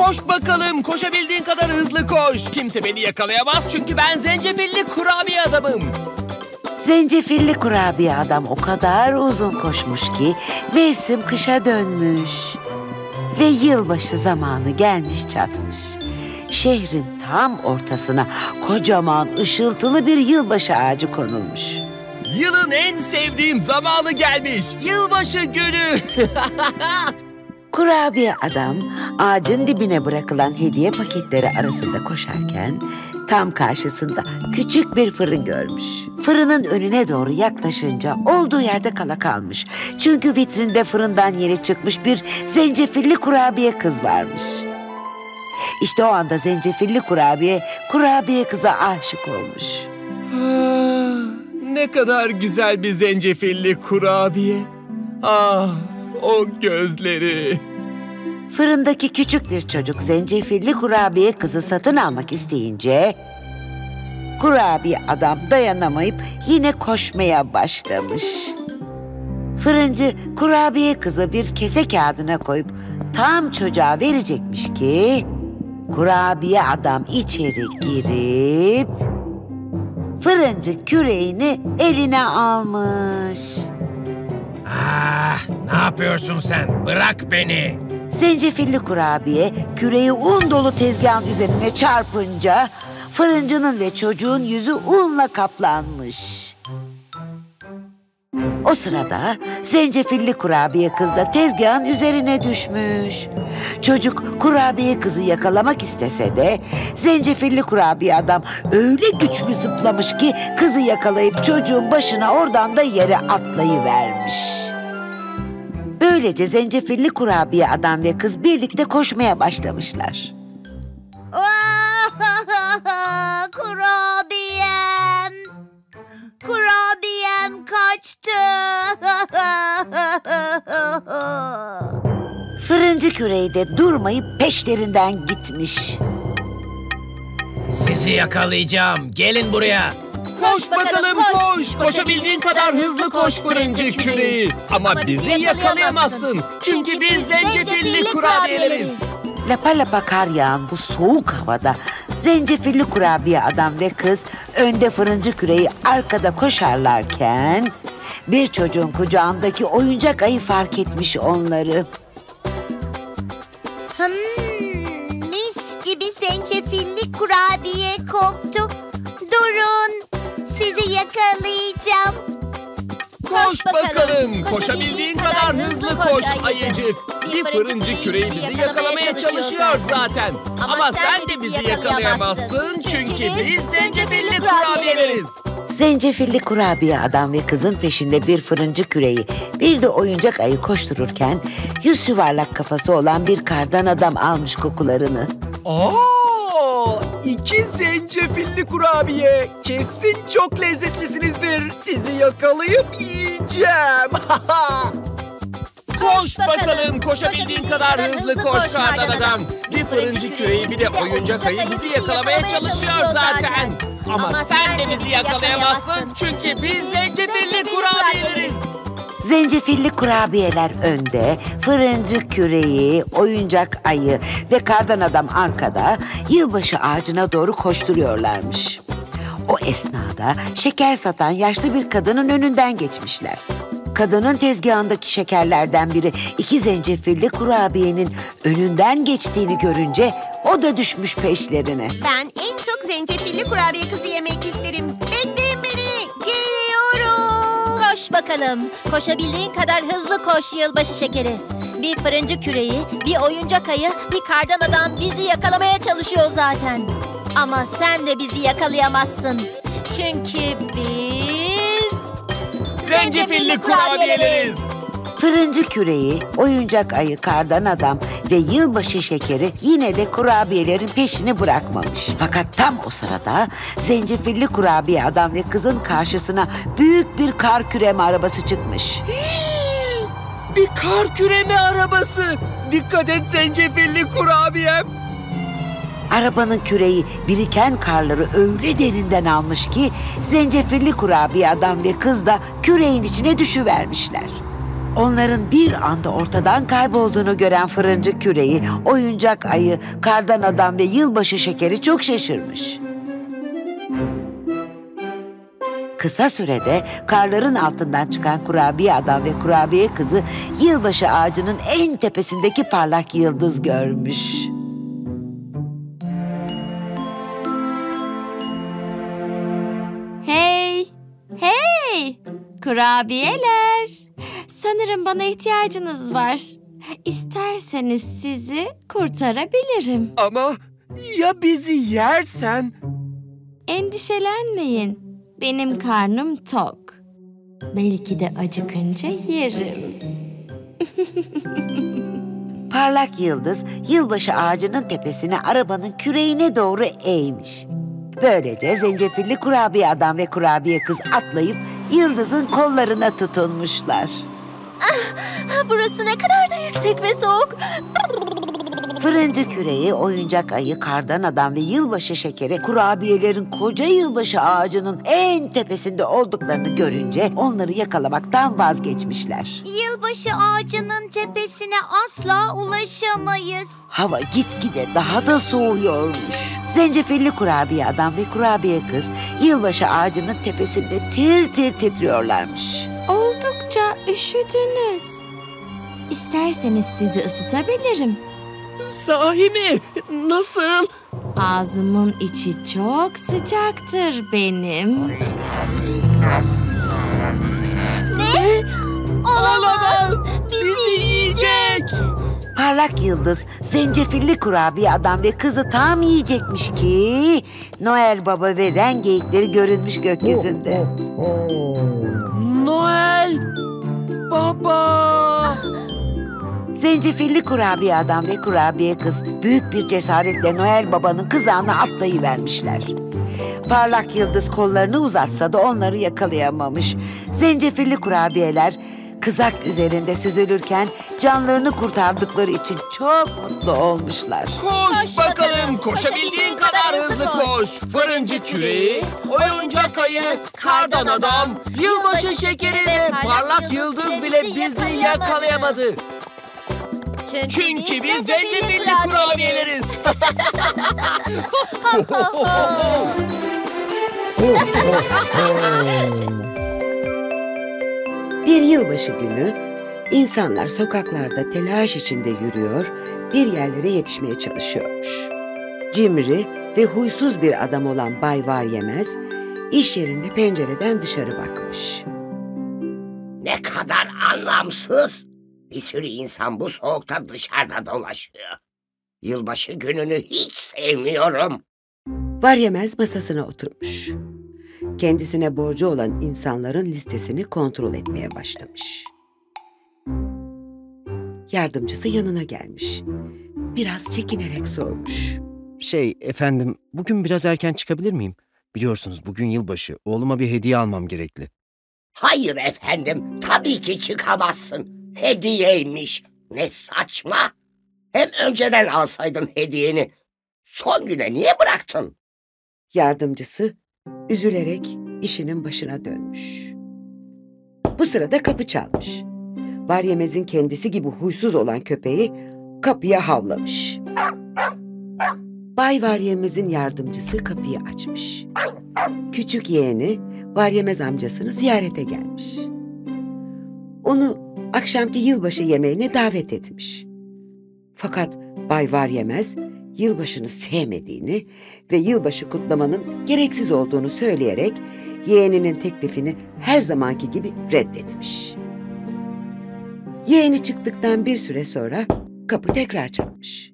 Koş bakalım, koşabildiğin kadar hızlı koş. Kimse beni yakalayamaz çünkü ben zencefilli kurabiye adamım. Zencefilli kurabiye adam o kadar uzun koşmuş ki mevsim kışa dönmüş. Ve yılbaşı zamanı gelmiş çatmış. Şehrin tam ortasına kocaman ışıltılı bir yılbaşı ağacı konulmuş. Yılın en sevdiğim zamanı gelmiş. Yılbaşı günü. Kurabiye adam ağacın dibine bırakılan hediye paketleri arasında koşarken tam karşısında küçük bir fırın görmüş. Fırının önüne doğru yaklaşınca olduğu yerde kala kalmış. Çünkü vitrinde fırından yeni çıkmış bir zencefilli kurabiye kız varmış. İşte o anda zencefilli kurabiye kıza aşık olmuş. Ne kadar güzel bir zencefilli kurabiye. Ah, o gözleri. Fırındaki küçük bir çocuk zencefilli kurabiye kızı satın almak isteyince kurabiye adam dayanamayıp yine koşmaya başlamış. Fırıncı kurabiye kızı bir kese kağıdına koyup tam çocuğa verecekmiş ki kurabiye adam içeri girip fırıncı küreğini eline almış. Ah, ne yapıyorsun sen? Bırak beni. Zencefilli kurabiye küreği un dolu tezgahın üzerine çarpınca fırıncının ve çocuğun yüzü unla kaplanmış. O sırada zencefilli kurabiye kız da tezgahın üzerine düşmüş. Çocuk kurabiye kızı yakalamak istese de zencefilli kurabiye adam öyle güçlü zıplamış ki kızı yakalayıp çocuğun başına oradan da yere atlayıvermiş. Böylece zencefilli kurabiye adam ve kız birlikte koşmaya başlamışlar. Kurabiyem! Kurabiyem kaçtı! Fırıncı küreği de durmayıp peşlerinden gitmiş. Sizi yakalayacağım. Gelin buraya. Koş bakalım koş. Koşabildiğin kadar hızlı koş fırıncı küreği. Ama bizi yakalayamazsın. Çünkü biz zencefilli kurabiyeleriz. Lapa lapa kar yağan bu soğuk havada zencefilli kurabiye adam ve kız önde fırıncı küreği arkada koşarlarken bir çocuğun kucağındaki oyuncak ayı fark etmiş onları. Mis gibi zencefilli kurabiye koktu. Durun, sizi yakalayacağım. Koş bakalım. Koşabildiğin kadar hızlı koş ayıcık. Bir fırıncı küreği bizi yakalamaya çalışıyor zaten. Ama sen de bizi yakalayamazsın çünkü biz zencefilli kurabiyeleriz. Zencefilli kurabiye adam ve kızın peşinde bir fırıncı küreği, bir de oyuncak ayı koştururken yüz yuvarlak kafası olan bir kardan adam almış kokularını. İki zencefilli kurabiye. Kesin çok lezzetlisinizdir. Sizi yakalayıp yiyeceğim. Koş bakalım. Koşabildiğin kadar hızlı koş kardan adam. Bir fırıncı küreği bir de oyuncak ayı bizi yakalamaya çalışıyor zaten. Ama sen de bizi yakalayamazsın çünkü biz zencefilli kurabiyeleriz. Zencefilli kurabiyeler önde, fırıncı küreği, oyuncak ayı ve kardan adam arkada yılbaşı ağacına doğru koşturuyorlarmış. O esnada şeker satan yaşlı bir kadının önünden geçmişler. Kadının tezgahındaki şekerlerden biri iki zencefilli kurabiyenin önünden geçtiğini görünce o da düşmüş peşlerine. Ben en çok zencefilli kurabiye kızı yemek isterim. Bekleyin beni, geliyorum. Koş bakalım. Koşabildiğin kadar hızlı koş yılbaşı şekeri. Bir fırıncı küreği, bir oyuncak ayı, bir kardan adam bizi yakalamaya çalışıyor zaten. Ama sen de bizi yakalayamazsın. Çünkü biz zencefilli kurabiyeleriz. Fırıncı küreği, oyuncak ayı, kardan adam ve yılbaşı şekeri yine de kurabiyelerin peşini bırakmamış. Fakat tam o sırada zencefilli kurabiye adam ve kızın karşısına büyük bir kar küreme arabası çıkmış. Bir kar küreme arabası. Dikkat et zencefilli kurabiyem. Arabanın küreği biriken karları öyle derinden almış ki zencefilli kurabiye adam ve kız da küreğin içine düşüvermişler. Onların bir anda ortadan kaybolduğunu gören fırıncı küreği, oyuncak ayı, kardan adam ve yılbaşı şekeri çok şaşırmış. Kısa sürede karların altından çıkan kurabiye adam ve kurabiye kızı yılbaşı ağacının en tepesindeki parlak yıldız görmüş. Hey, hey! Kurabiyeler! Sanırım bana ihtiyacınız var. İsterseniz sizi kurtarabilirim. Ama ya bizi yersen? Endişelenmeyin. Benim karnım tok. Belki de acıkınca yerim. Parlak yıldız yılbaşı ağacının tepesine arabanın küreğine doğru eğmiş. Böylece zencefilli kurabiye adam ve kurabiye kız atlayıp yıldızın kollarına tutunmuşlar. Burası ne kadar da yüksek ve soğuk. Fırıncı küreği, oyuncak ayı, kardan adam ve yılbaşı şekeri kurabiyelerin koca yılbaşı ağacının en tepesinde olduklarını görünce onları yakalamaktan vazgeçmişler. Yılbaşı ağacının tepesine asla ulaşamayız. Hava gitgide daha da soğuyormuş. Zencefilli kurabiye adam ve kurabiye kız yılbaşı ağacının tepesinde tir tir titriyorlarmış. Oldukça üşüdünüz. İsterseniz sizi ısıtabilirim. Sahi mi? Nasıl? Ağzımın içi çok sıcaktır benim. Olamaz! Bizi yiyecek! Parlak yıldız zencefilli kurabiye adam ve kızı tam yiyecekmiş ki Noel Baba ve rengeyikleri görünmüş gökyüzünde. Noel Baba! Zencefilli kurabiye adam ve kurabiye kız büyük bir cesaretle Noel Baba'nın kızağına atlayıvermişler. Parlak yıldız kollarını uzatsa da onları yakalayamamış. Zencefilli kurabiyeler kızak üzerinde süzülürken canlarını kurtardıkları için çok mutlu olmuşlar. Koş bakalım, koşabildiğin kadar hızlı koş. Fırıncı küreği, oyuncak ayı, kardan adam, yılbaşı şekeri ve parlak yıldız bile bizi yakalayamadı. Çünkü biz zencefilli kurabiyeleriz. Bir yılbaşı günü insanlar sokaklarda telaş içinde yürüyor, bir yerlere yetişmeye çalışıyormuş. Cimri ve huysuz bir adam olan Bay Varyemez, iş yerinde pencereden dışarı bakmış. Ne kadar anlamsız. Bir sürü insan bu soğukta dışarıda dolaşıyor. Yılbaşı gününü hiç sevmiyorum. Varyemez masasına oturmuş. Kendisine borcu olan insanların listesini kontrol etmeye başlamış. Yardımcısı yanına gelmiş. Biraz çekinerek sormuş. Efendim, bugün biraz erken çıkabilir miyim? Biliyorsunuz bugün yılbaşı, oğluma bir hediye almam gerekli. Hayır efendim, tabii ki çıkamazsın. Hediyeymiş. Ne saçma. Hem önceden alsaydın hediyeni. Son güne niye bıraktın? Yardımcısı üzülerek işinin başına dönmüş. Bu sırada kapı çalmış. Varyemez'in kendisi gibi huysuz olan köpeği kapıya havlamış. Bay Varyemez'in yardımcısı kapıyı açmış. Küçük yeğeni Varyemez amcasını ziyarete gelmiş. Onu akşamki yılbaşı yemeğine davet etmiş. Fakat Bay Varyemez yılbaşını sevmediğini ve yılbaşı kutlamanın gereksiz olduğunu söyleyerek yeğeninin teklifini her zamanki gibi reddetmiş. Yeğeni çıktıktan bir süre sonra kapı tekrar çalmış.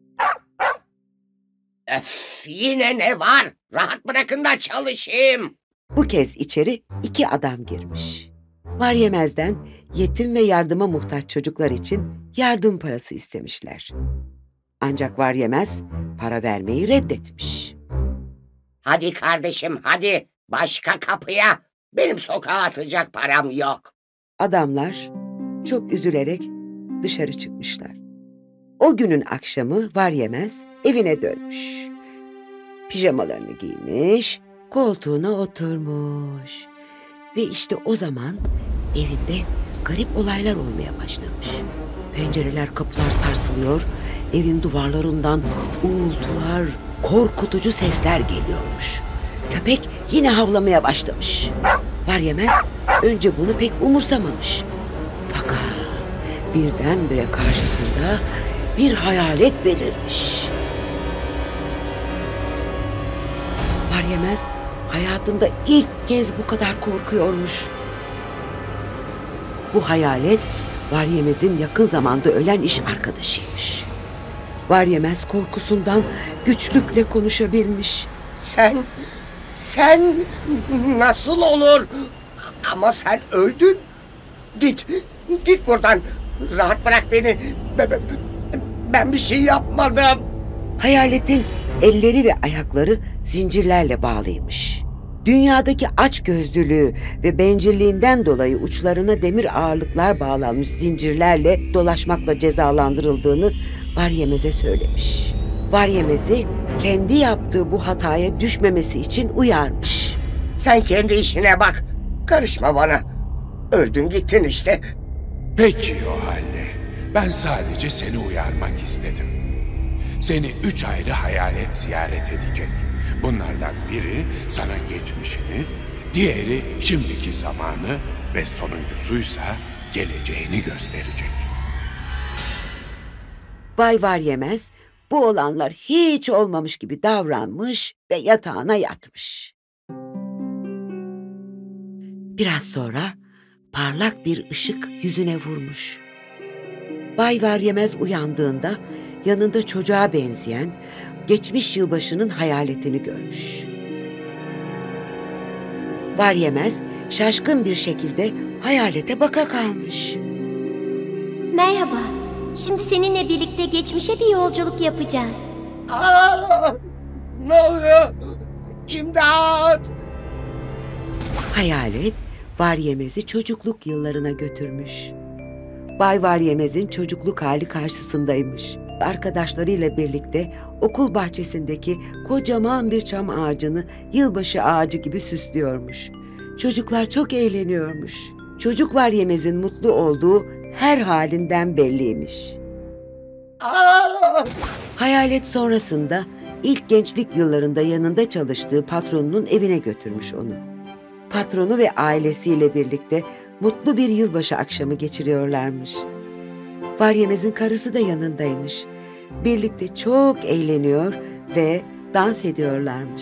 Öf, yine ne var? Rahat bırakın da çalışayım. Bu kez içeri 2 adam girmiş. Varyemez'den yetim ve yardıma muhtaç çocuklar için yardım parası istemişler. Ancak Varyemez para vermeyi reddetmiş. Hadi kardeşim hadi. Başka kapıya. Benim sokağa atacak param yok. Adamlar çok üzülerek dışarı çıkmışlar. O günün akşamı Varyemez evine dönmüş. Pijamalarını giymiş, koltuğuna oturmuş. Ve işte o zaman evinde garip olaylar olmaya başlamış. Pencereler, kapılar sarsılıyor, evin duvarlarından uğultular, korkutucu sesler geliyormuş. Köpek yine havlamaya başlamış. Var yemez önce bunu pek umursamamış. Fakat birdenbire karşısında bir hayalet belirmiş. Var yemez hayatında ilk kez bu kadar korkuyormuş. Bu hayalet Var Yemez'in yakın zamanda ölen iş arkadaşıymış. Var Yemez korkusundan güçlükle konuşabilmiş. Sen nasıl olur? Ama sen öldün. Git buradan. Rahat bırak beni. Ben bir şey yapmadım. Hayaletin elleri ve ayakları zincirlerle bağlıymış. Dünyadaki açgözlülüğü ve bencilliğinden dolayı uçlarına demir ağırlıklar bağlanmış zincirlerle dolaşmakla cezalandırıldığını Var Yemez'e söylemiş. Var Yemez'i kendi yaptığı bu hataya düşmemesi için uyarmış. Sen kendi işine bak. Karışma bana. Öldün gittin işte. Peki o halde. Ben sadece seni uyarmak istedim. Seni 3 ayrı hayalet ziyaret edecek. Bunlardan biri sana geçmişini, diğeri şimdiki zamanı ve sonuncusuysa geleceğini gösterecek. Bay Var Yemez bu olanlar hiç olmamış gibi davranmış ve yatağına yatmış. Biraz sonra parlak bir ışık yüzüne vurmuş. Bay Var Yemez uyandığında yanında çocuğa benzeyen geçmiş yılbaşının hayaletini görmüş. Var Yemez şaşkın bir şekilde hayalete baka kalmış. Merhaba. Şimdi seninle birlikte geçmişe bir yolculuk yapacağız. Ne oluyor? İmdat! Hayalet Var Yemez'i çocukluk yıllarına götürmüş. Bay Var Yemez'in çocukluk hali karşısındaymış. Arkadaşlarıyla birlikte okul bahçesindeki kocaman bir çam ağacını yılbaşı ağacı gibi süslüyormuş. Çocuklar çok eğleniyormuş. Çocuk Var Yemez'in mutlu olduğu her halinden belliymiş. Hayalet sonrasında ilk gençlik yıllarında yanında çalıştığı patronunun evine götürmüş onu. Patronu ve ailesiyle birlikte mutlu bir yılbaşı akşamı geçiriyorlarmış. Var Yemez'in karısı da yanındaymış. Birlikte çok eğleniyor ve dans ediyorlarmış.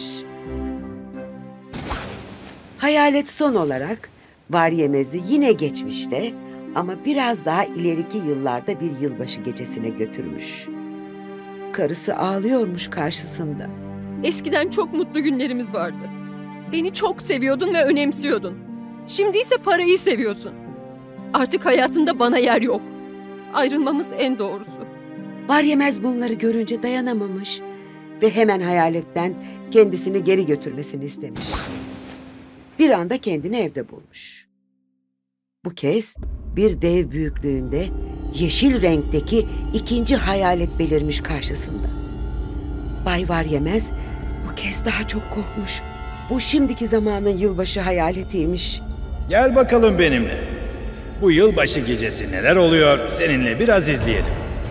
Hayalet son olarak Var Yemez'i yine geçmişte ama biraz daha ileriki yıllarda bir yılbaşı gecesine götürmüş. Karısı ağlıyormuş karşısında. Eskiden çok mutlu günlerimiz vardı. Beni çok seviyordun ve önemsiyordun. Şimdi ise parayı seviyorsun. Artık hayatında bana yer yok. Ayrılmamız en doğrusu. Var Yemez bunları görünce dayanamamış ve hemen hayaletten kendisini geri götürmesini istemiş. Bir anda kendini evde bulmuş. Bu kez bir dev büyüklüğünde yeşil renkteki ikinci hayalet belirmiş karşısında. Bay Var Yemez bu kez daha çok korkmuş. Bu şimdiki zamanın yılbaşı hayaletiymiş. Gel bakalım benimle. Bu yılbaşı gecesi neler oluyor seninle biraz izleyelim.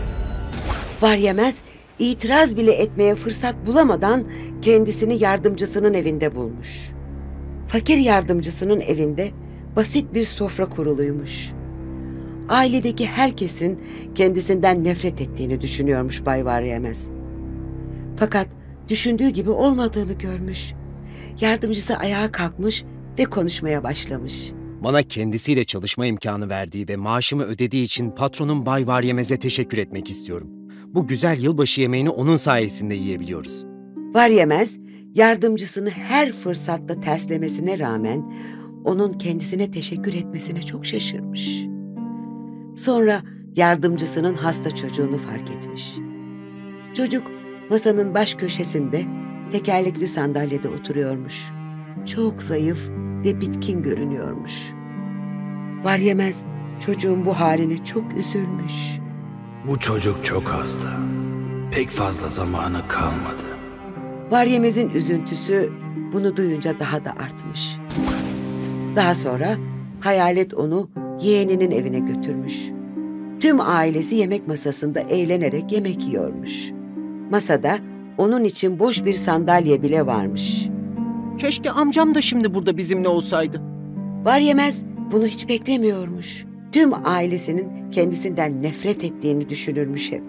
Var Yemez itiraz bile etmeye fırsat bulamadan kendisini yardımcısının evinde bulmuş. Fakir yardımcısının evinde basit bir sofra kuruluymuş. Ailedeki herkesin kendisinden nefret ettiğini düşünüyormuş Bay Var Yemez. Fakat düşündüğü gibi olmadığını görmüş. Yardımcısı ayağa kalkmış ve konuşmaya başlamış. Bana kendisiyle çalışma imkanı verdiği ve maaşımı ödediği için patronum Bay Var Yemez'e teşekkür etmek istiyorum. Bu güzel yılbaşı yemeğini onun sayesinde yiyebiliyoruz. Var Yemez, yardımcısını her fırsatta terslemesine rağmen onun kendisine teşekkür etmesine çok şaşırmış. Sonra yardımcısının hasta çocuğunu fark etmiş. Çocuk masanın baş köşesinde tekerlekli sandalyede oturuyormuş. Çok zayıf ve bitkin görünüyormuş. Var Yemez çocuğun bu haline çok üzülmüş. Bu çocuk çok hasta. Pek fazla zamanı kalmadı. Var Yemez'in üzüntüsü bunu duyunca daha da artmış. Daha sonra hayalet onu yeğeninin evine götürmüş. Tüm ailesi yemek masasında eğlenerek yemek yiyormuş. Masada onun için boş bir sandalye bile varmış. Keşke amcam da şimdi burada bizimle olsaydı. Var yemez bunu hiç beklemiyormuş. Tüm ailesinin kendisinden nefret ettiğini düşünürmüş hep.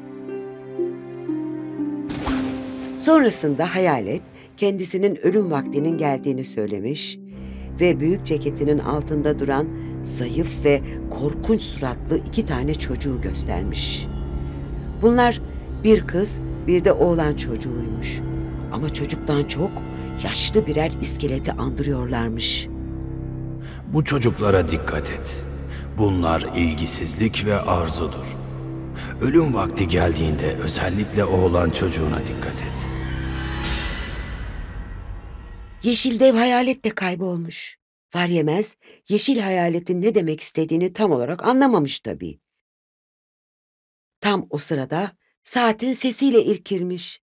Sonrasında Hayalet kendisinin ölüm vaktinin geldiğini söylemiş ve büyük ceketinin altında duran zayıf ve korkunç suratlı 2 tane çocuğu göstermiş. Bunlar bir kız, bir de oğlan çocuğuymuş. Ama çocuktan çok yaşlı birer iskeleti andırıyorlarmış. Bu çocuklara dikkat et. Bunlar ilgisizlik ve arzudur. Ölüm vakti geldiğinde özellikle oğlan çocuğuna dikkat et. Yeşil dev hayalet de kaybolmuş. Var yemez, yeşil hayaletin ne demek istediğini tam olarak anlamamış tabii. Tam o sırada saatin sesiyle irkilmiş.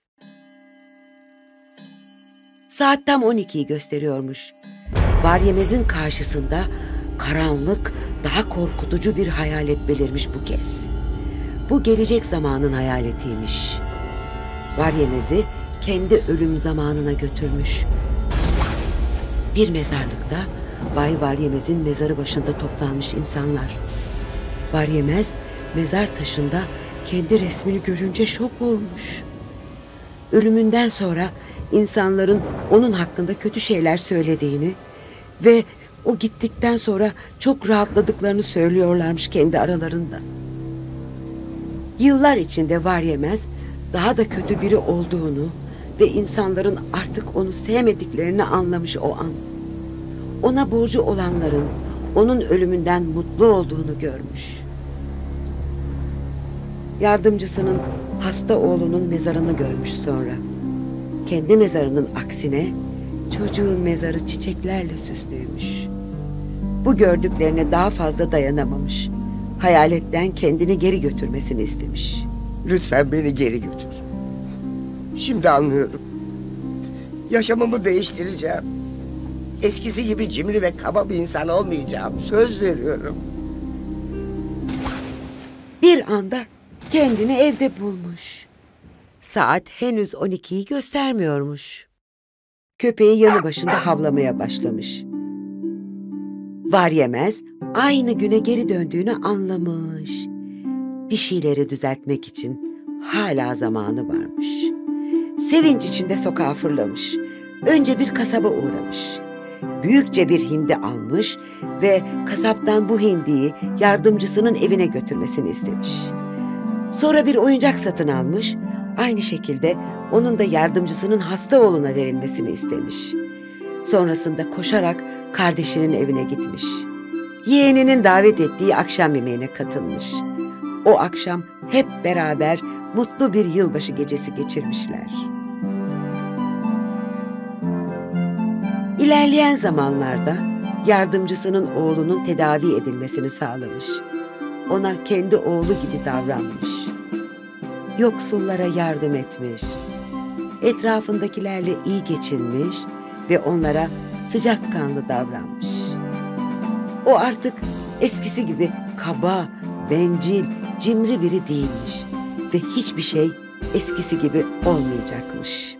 Saat tam 12'yi gösteriyormuş. Var yemezin karşısında karanlık, daha korkutucu bir hayalet belirmiş bu kez. Bu gelecek zamanın hayaletiymiş. Var yemezi kendi ölüm zamanına götürmüş. Bir mezarlıkta Bay Var Yemez'in mezarı başında toplanmış insanlar. Var Yemez mezar taşında kendi resmini görünce şok olmuş. Ölümünden sonra insanların onun hakkında kötü şeyler söylediğini ve o gittikten sonra çok rahatladıklarını söylüyorlarmış kendi aralarında. Yıllar içinde Var Yemez daha da kötü biri olduğunu ve insanların artık onu sevmediklerini anlamış o an. Ona borcu olanların onun ölümünden mutlu olduğunu görmüş. Yardımcısının hasta oğlunun mezarını görmüş sonra. Kendi mezarının aksine çocuğun mezarı çiçeklerle süslüymüş. Bu gördüklerine daha fazla dayanamamış. Hayaletten kendini geri götürmesini istemiş. Lütfen beni geri götür. Şimdi anlıyorum. Yaşamımı değiştireceğim. Eskisi gibi cimri ve kaba bir insan olmayacağım. Söz veriyorum. Bir anda kendini evde bulmuş. Saat henüz 12'yi göstermiyormuş. Köpeği yanı başında havlamaya başlamış. Var Yemez aynı güne geri döndüğünü anlamış. Bir şeyleri düzeltmek için hala zamanı varmış. Sevinç içinde sokağa fırlamış. Önce bir kasaba uğramış. Büyükçe bir hindi almış ve kasaptan bu hindiyi yardımcısının evine götürmesini istemiş. Sonra bir oyuncak satın almış, aynı şekilde onun da yardımcısının hasta oğluna verilmesini istemiş. Sonrasında koşarak kardeşinin evine gitmiş. Yeğeninin davet ettiği akşam yemeğine katılmış. O akşam hep beraber mutlu bir yılbaşı gecesi geçirmişler. İlerleyen zamanlarda yardımcısının oğlunun tedavi edilmesini sağlamış. Ona kendi oğlu gibi davranmış. Yoksullara yardım etmiş. Etrafındakilerle iyi geçinmiş ve onlara sıcakkanlı davranmış. O artık eskisi gibi kaba, bencil, cimri biri değilmiş ve hiçbir şey eskisi gibi olmayacakmış.